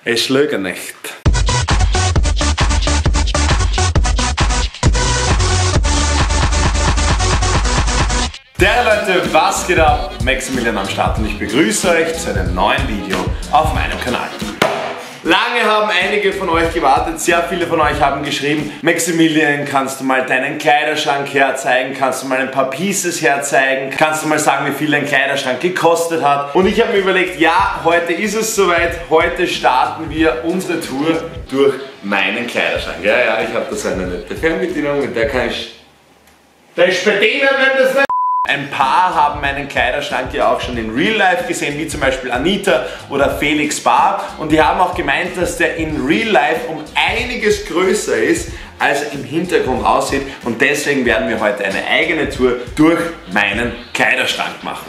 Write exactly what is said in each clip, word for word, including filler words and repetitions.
Es lüge nicht. Der Leute, was geht ab? Maximilian am Start und ich begrüße euch zu einem neuen Video auf meinem Kanal. Lange haben einige von euch gewartet, sehr viele von euch haben geschrieben: Maximilian, kannst du mal deinen Kleiderschrank herzeigen, kannst du mal ein paar Pieces herzeigen, kannst du mal sagen, wie viel dein Kleiderschrank gekostet hat? Und ich habe mir überlegt, ja, heute ist es soweit, heute starten wir unsere Tour durch meinen Kleiderschrank. Ja, ja, ich habe da so eine nette Fernbedienung, mit der kann ich das bedienen, wenn das nicht. Ein paar haben meinen Kleiderschrank ja auch schon in Real Life gesehen, wie zum Beispiel Anita oder Felix Bar. Und die haben auch gemeint, dass der in Real Life um einiges größer ist, als er im Hintergrund aussieht. Und deswegen werden wir heute eine eigene Tour durch meinen Kleiderschrank machen.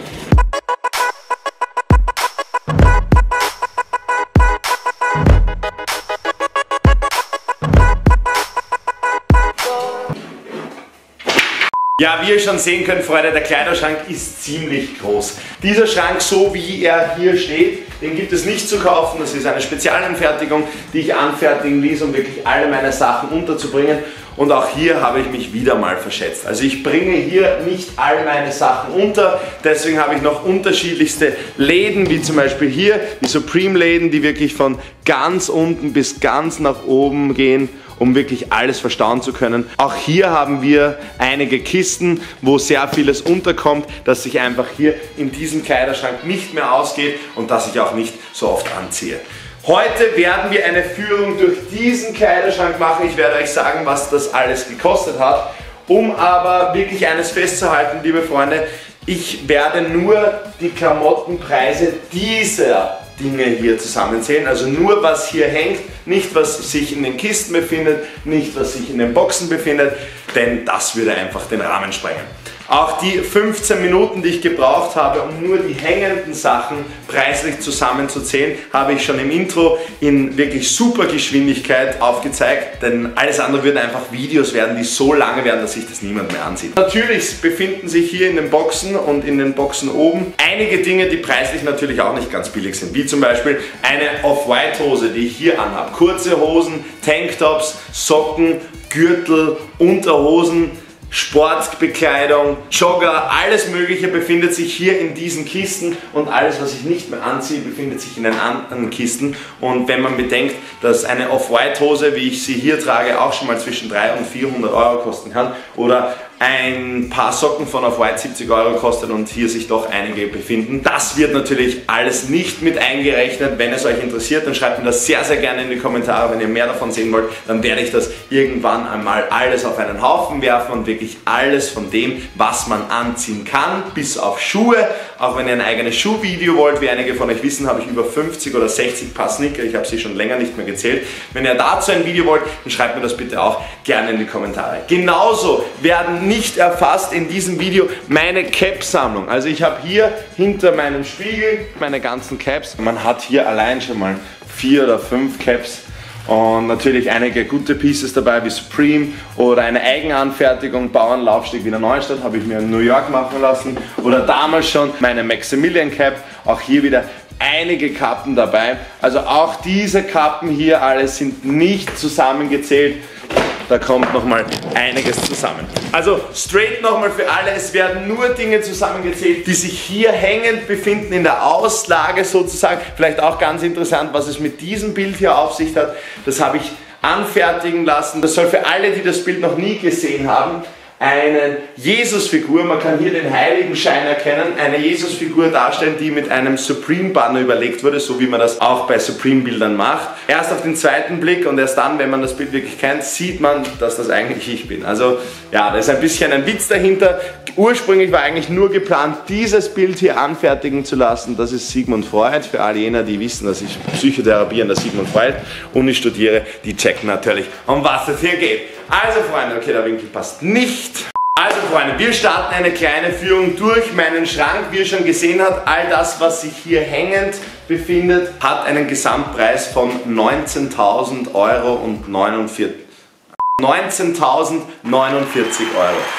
Ja, wie ihr schon sehen könnt, Freunde, der Kleiderschrank ist ziemlich groß. Dieser Schrank, so wie er hier steht, den gibt es nicht zu kaufen. Das ist eine Spezialanfertigung, die ich anfertigen ließ, um wirklich alle meine Sachen unterzubringen. Und auch hier habe ich mich wieder mal verschätzt. Also ich bringe hier nicht all meine Sachen unter, deswegen habe ich noch unterschiedlichste Läden, wie zum Beispiel hier, die Supreme-Läden, die wirklich von ganz unten bis ganz nach oben gehen, um wirklich alles verstauen zu können. Auch hier haben wir einige Kisten, wo sehr vieles unterkommt, dass sich einfach hier in diesem Kleiderschrank nicht mehr ausgeht und dass ich auch nicht so oft anziehe. Heute werden wir eine Führung durch diesen Kleiderschrank machen. Ich werde euch sagen, was das alles gekostet hat. Um aber wirklich eines festzuhalten, liebe Freunde, ich werde nur die Klamottenpreise dieser Dinge hier zusammenzählen, also nur was hier hängt, nicht was sich in den Kisten befindet, nicht was sich in den Boxen befindet, denn das würde einfach den Rahmen sprengen. Auch die fünfzehn Minuten, die ich gebraucht habe, um nur die hängenden Sachen preislich zusammenzuzählen, habe ich schon im Intro in wirklich super Geschwindigkeit aufgezeigt, denn alles andere würden einfach Videos werden, die so lange werden, dass sich das niemand mehr ansieht. Natürlich befinden sich hier in den Boxen und in den Boxen oben einige Dinge, die preislich natürlich auch nicht ganz billig sind, wie zum Beispiel eine Off-White-Hose, die ich hier anhabe. Kurze Hosen, Tanktops, Socken, Gürtel, Unterhosen, Sportbekleidung, Jogger, alles Mögliche befindet sich hier in diesen Kisten und alles, was ich nicht mehr anziehe, befindet sich in den anderen Kisten. Und wenn man bedenkt, dass eine Off-White-Hose, wie ich sie hier trage, auch schon mal zwischen dreihundert und vierhundert Euro kosten kann oder ein paar Socken von Off-White siebzig Euro kostet und hier sich doch einige befinden. Das wird natürlich alles nicht mit eingerechnet. Wenn es euch interessiert, dann schreibt mir das sehr, sehr gerne in die Kommentare. Wenn ihr mehr davon sehen wollt, dann werde ich das irgendwann einmal alles auf einen Haufen werfen und wirklich alles von dem, was man anziehen kann, bis auf Schuhe. Auch wenn ihr ein eigenes Schuhvideo wollt, wie einige von euch wissen, habe ich über fünfzig oder sechzig Paar Sneaker. Ich habe sie schon länger nicht mehr gezählt. Wenn ihr dazu ein Video wollt, dann schreibt mir das bitte auch gerne in die Kommentare. Genauso werden nicht erfasst in diesem Video meine Cap-Sammlung. Also ich habe hier hinter meinem Spiegel meine ganzen Caps. Man hat hier allein schon mal vier oder fünf Caps und natürlich einige gute Pieces dabei wie Supreme oder eine Eigenanfertigung, Bauernlaufsteg Wiener Neustadt, habe ich mir in New York machen lassen, oder damals schon meine Maximilian Cap, auch hier wieder einige Kappen dabei. Also auch diese Kappen hier alles sind nicht zusammengezählt. Da kommt nochmal einiges zusammen. Also straight nochmal für alle, es werden nur Dinge zusammengezählt, die sich hier hängend befinden in der Auslage sozusagen. Vielleicht auch ganz interessant, was es mit diesem Bild hier auf sich hat. Das habe ich anfertigen lassen. Das soll für alle, die das Bild noch nie gesehen haben, eine Jesusfigur, man kann hier den Heiligenschein erkennen, eine Jesusfigur darstellen, die mit einem Supreme-Banner überlegt wurde, so wie man das auch bei Supreme-Bildern macht. Erst auf den zweiten Blick und erst dann, wenn man das Bild wirklich kennt, sieht man, dass das eigentlich ich bin. Also ja, da ist ein bisschen ein Witz dahinter. Ursprünglich war eigentlich nur geplant, dieses Bild hier anfertigen zu lassen. Das ist Sigmund Freud. Für alle jener, die wissen, dass ich Psychotherapie an der Sigmund Freud Uni studiere, die checken natürlich, um was es hier geht. Also Freunde, okay, der Winkel passt nicht. Also Freunde, wir starten eine kleine Führung durch meinen Schrank. Wie ihr schon gesehen habt, all das, was sich hier hängend befindet, hat einen Gesamtpreis von neunzehntausend Euro und neunundvierzig neunzehntausend neunundvierzig Euro.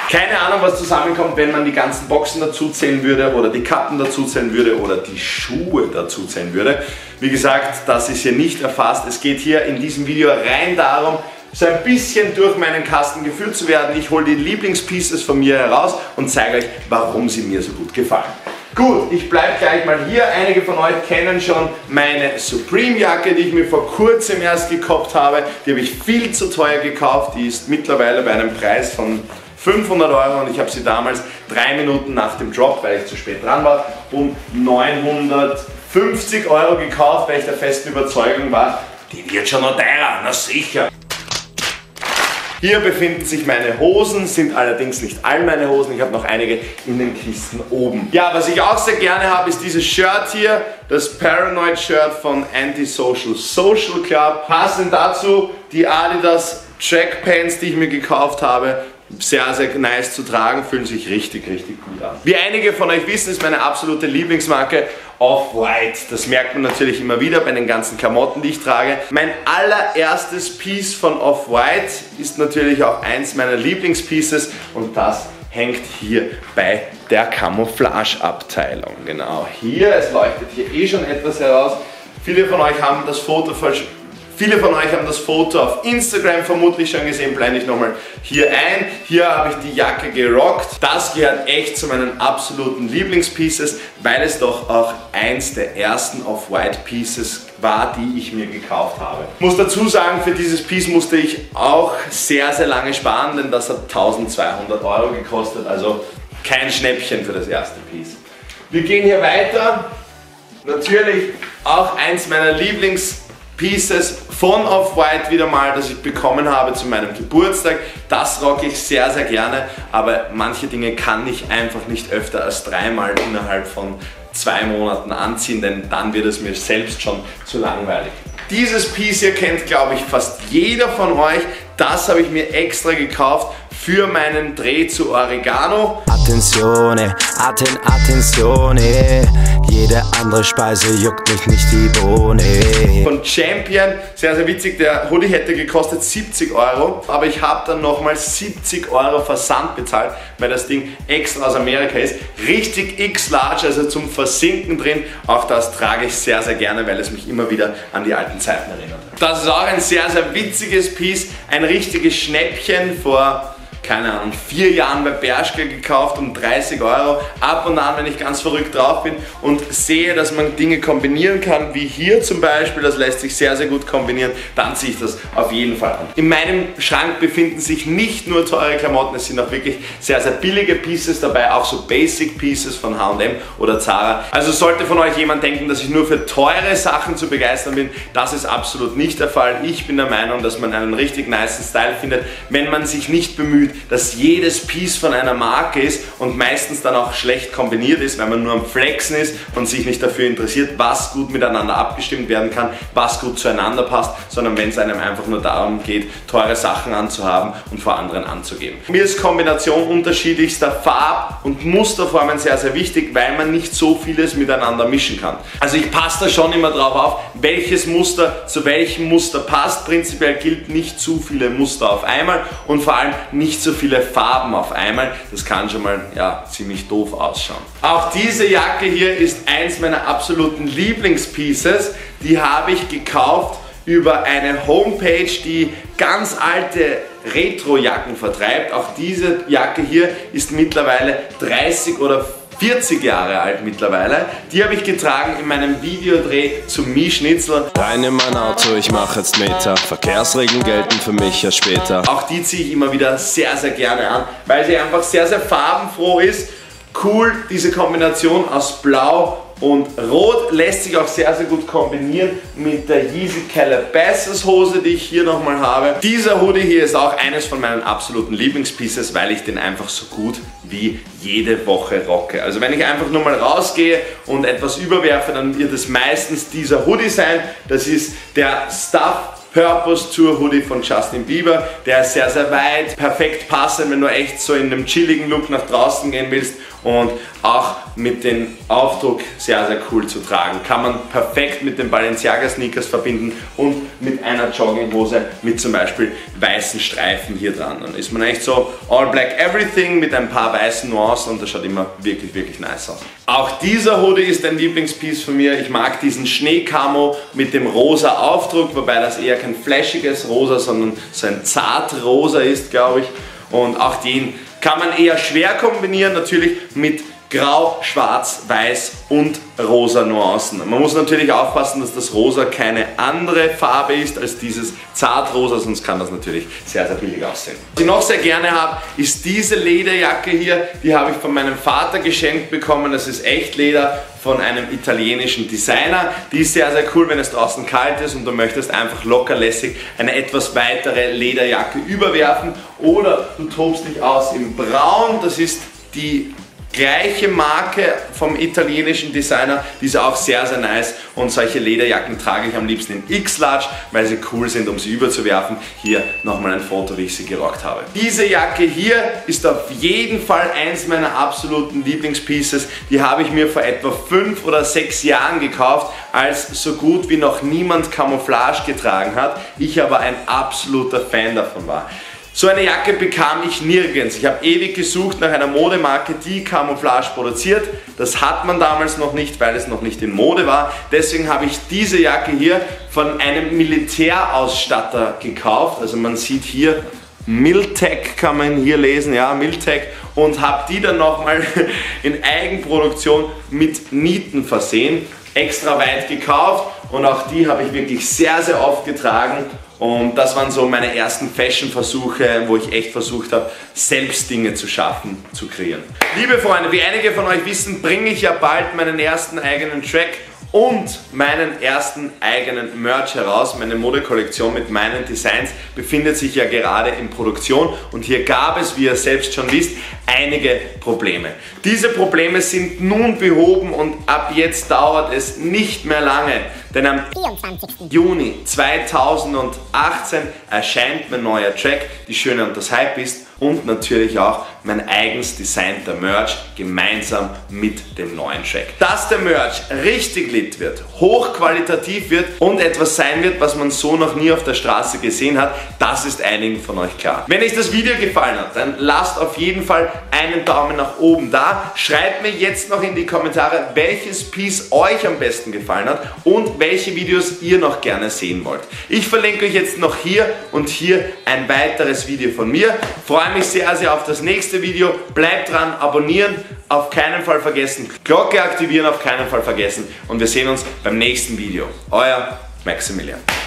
Keine Ahnung, was zusammenkommt, wenn man die ganzen Boxen dazu zählen würde oder die Kappen dazu zählen würde oder die Schuhe dazu zählen würde. Wie gesagt, das ist hier nicht erfasst. Es geht hier in diesem Video rein darum, so ein bisschen durch meinen Kasten geführt zu werden. Ich hole die Lieblingspieces von mir heraus und zeige euch, warum sie mir so gut gefallen. Gut, ich bleibe gleich mal hier. Einige von euch kennen schon meine Supreme-Jacke, die ich mir vor kurzem erst gekauft habe. Die habe ich viel zu teuer gekauft. Die ist mittlerweile bei einem Preis von fünfhundert Euro und ich habe sie damals drei Minuten nach dem Drop, weil ich zu spät dran war, um neunhundertfünfzig Euro gekauft, weil ich der festen Überzeugung war, die wird schon noch teurer, na sicher. Hier befinden sich meine Hosen, sind allerdings nicht all meine Hosen, ich habe noch einige in den Kisten oben. Ja, was ich auch sehr gerne habe, ist dieses Shirt hier, das Paranoid Shirt von Antisocial Social Club. Passend dazu die Adidas Track Pants, die ich mir gekauft habe. Sehr, sehr nice zu tragen, fühlen sich richtig, richtig gut an. Wie einige von euch wissen, ist meine absolute Lieblingsmarke Off-White. Das merkt man natürlich immer wieder bei den ganzen Klamotten, die ich trage. Mein allererstes Piece von Off-White ist natürlich auch eins meiner Lieblingspieces und das hängt hier bei der Camouflage-Abteilung. Genau hier, es leuchtet hier eh schon etwas heraus. Viele von euch haben das Foto falsch. Viele von euch haben das Foto auf Instagram vermutlich schon gesehen, blende ich nochmal hier ein. Hier habe ich die Jacke gerockt. Das gehört echt zu meinen absoluten Lieblingspieces, weil es doch auch eins der ersten Off-White Pieces war, die ich mir gekauft habe. Ich muss dazu sagen, für dieses Piece musste ich auch sehr, sehr lange sparen, denn das hat eintausendzweihundert Euro gekostet, also kein Schnäppchen für das erste Piece. Wir gehen hier weiter. Natürlich auch eins meiner Lieblings Pieces von Off-White wieder mal, das ich bekommen habe zu meinem Geburtstag. Das rocke ich sehr, sehr gerne, aber manche Dinge kann ich einfach nicht öfter als dreimal innerhalb von zwei Monaten anziehen, denn dann wird es mir selbst schon zu langweilig. Dieses Piece hier kennt, glaube ich, fast jeder von euch. Das habe ich mir extra gekauft für meinen Dreh zu Oregano. Attenzione, atten, attenzione, jede andere Speise juckt mich nicht die Bohne. Von Champion, sehr, sehr witzig, der Hoodie hätte gekostet siebzig Euro, aber ich habe dann nochmal siebzig Euro Versand bezahlt, weil das Ding extra aus Amerika ist. Richtig X-Large, also zum Versinken drin. Auch das trage ich sehr, sehr gerne, weil es mich immer wieder an die alten Zeiten erinnert. Das ist auch ein sehr, sehr witziges Piece, ein richtiges Schnäppchen vor, keine Ahnung, vier Jahren bei Bershka gekauft um dreißig Euro. Ab und an, wenn ich ganz verrückt drauf bin und sehe, dass man Dinge kombinieren kann, wie hier zum Beispiel, das lässt sich sehr, sehr gut kombinieren, dann ziehe ich das auf jeden Fall an. In meinem Schrank befinden sich nicht nur teure Klamotten, es sind auch wirklich sehr, sehr billige Pieces dabei, auch so Basic Pieces von H und M oder Zara. Also sollte von euch jemand denken, dass ich nur für teure Sachen zu begeistern bin, das ist absolut nicht der Fall. Ich bin der Meinung, dass man einen richtig nicen Style findet, wenn man sich nicht bemüht, dass jedes Piece von einer Marke ist und meistens dann auch schlecht kombiniert ist, weil man nur am Flexen ist und sich nicht dafür interessiert, was gut miteinander abgestimmt werden kann, was gut zueinander passt, sondern wenn es einem einfach nur darum geht, teure Sachen anzuhaben und vor anderen anzugeben. Mir ist Kombination unterschiedlichster Farb- und Musterformen sehr, sehr wichtig, weil man nicht so vieles miteinander mischen kann. Also ich passe da schon immer drauf auf, welches Muster zu welchem Muster passt. Prinzipiell gilt nicht zu viele Muster auf einmal und vor allem nicht so viele Farben auf einmal. Das kann schon mal ja, ziemlich doof ausschauen. Auch diese Jacke hier ist eins meiner absoluten Lieblingspieces. Die habe ich gekauft über eine Homepage, die ganz alte Retro-Jacken vertreibt. Auch diese Jacke hier ist mittlerweile dreißig oder vierzig Jahre alt mittlerweile. Die habe ich getragen in meinem Videodreh zum Mie-Schnitzel. Rein in mein Auto, ich mache jetzt Meter. Verkehrsregeln gelten für mich ja später. Auch die ziehe ich immer wieder sehr, sehr gerne an, weil sie einfach sehr, sehr farbenfroh ist. Cool, diese Kombination aus Blau und Rot lässt sich auch sehr, sehr gut kombinieren mit der Yeezy Calabasas Hose, die ich hier nochmal habe. Dieser Hoodie hier ist auch eines von meinen absoluten Lieblingspieces, weil ich den einfach so gut wie jede Woche rocke. Also wenn ich einfach nur mal rausgehe und etwas überwerfe, dann wird es meistens dieser Hoodie sein. Das ist der Stuff Purpose Tour Hoodie von Justin Bieber. Der ist sehr, sehr weit, perfekt passend, wenn du echt so in einem chilligen Look nach draußen gehen willst und auch mit dem Aufdruck sehr, sehr cool zu tragen. Kann man perfekt mit den Balenciaga Sneakers verbinden und mit einer Jogginghose mit zum Beispiel weißen Streifen hier dran. Dann ist man echt so all black everything mit ein paar weißen Nuancen und das schaut immer wirklich, wirklich nice aus. Auch dieser Hoodie ist ein Lieblingspiece von mir. Ich mag diesen Schneekamo mit dem rosa Aufdruck, wobei das eher kein flashiges Rosa, sondern so ein zartrosa ist, glaube ich. Und auch den kann man eher schwer kombinieren, natürlich mit Grau, Schwarz, Weiß und rosa Nuancen. Man muss natürlich aufpassen, dass das Rosa keine andere Farbe ist als dieses Zartrosa, sonst kann das natürlich sehr, sehr billig aussehen. Was ich noch sehr gerne habe, ist diese Lederjacke hier. Die habe ich von meinem Vater geschenkt bekommen. Das ist Echtleder von einem italienischen Designer. Die ist sehr, sehr cool, wenn es draußen kalt ist und du möchtest einfach lockerlässig eine etwas weitere Lederjacke überwerfen. Oder du tobst dich aus im Braun. Das ist die gleiche Marke vom italienischen Designer, die ist auch sehr, sehr nice und solche Lederjacken trage ich am liebsten in X-Large, weil sie cool sind, um sie überzuwerfen. Hier nochmal ein Foto, wie ich sie gerockt habe. Diese Jacke hier ist auf jeden Fall eins meiner absoluten Lieblingspieces. Die habe ich mir vor etwa fünf oder sechs Jahren gekauft, als so gut wie noch niemand Camouflage getragen hat. Ich aber ein absoluter Fan davon war. So eine Jacke bekam ich nirgends. Ich habe ewig gesucht nach einer Modemarke, die Camouflage produziert. Das hat man damals noch nicht, weil es noch nicht in Mode war. Deswegen habe ich diese Jacke hier von einem Militärausstatter gekauft. Also man sieht hier Miltech, kann man hier lesen, ja, Miltech. Und habe die dann nochmal in Eigenproduktion mit Nieten versehen. Extra weit gekauft und auch die habe ich wirklich sehr, sehr oft getragen. Und das waren so meine ersten Fashion-Versuche, wo ich echt versucht habe, selbst Dinge zu schaffen, zu kreieren. Liebe Freunde, wie einige von euch wissen, bringe ich ja bald meinen ersten eigenen Track und meinen ersten eigenen Merch heraus. Meine Modekollektion mit meinen Designs befindet sich ja gerade in Produktion und hier gab es, wie ihr selbst schon wisst, einige Probleme. Diese Probleme sind nun behoben und ab jetzt dauert es nicht mehr lange, denn am vierundzwanzigsten Juni zweitausendachtzehn erscheint mein neuer Track, Die Schöne und das Hype ist, und natürlich auch mein eigens designter Merch gemeinsam mit dem neuen Track. Dass der Merch richtig lit wird, hochqualitativ wird und etwas sein wird, was man so noch nie auf der Straße gesehen hat, das ist einigen von euch klar. Wenn euch das Video gefallen hat, dann lasst auf jeden Fall einen Daumen nach oben da. Schreibt mir jetzt noch in die Kommentare, welches Piece euch am besten gefallen hat und welche Videos ihr noch gerne sehen wollt. Ich verlinke euch jetzt noch hier und hier ein weiteres Video von mir. Freue mich sehr, sehr auf das nächste Video. Bleibt dran, abonnieren, auf keinen Fall vergessen, Glocke aktivieren, auf keinen Fall vergessen und wir sehen uns beim nächsten Video. Euer Maximilian.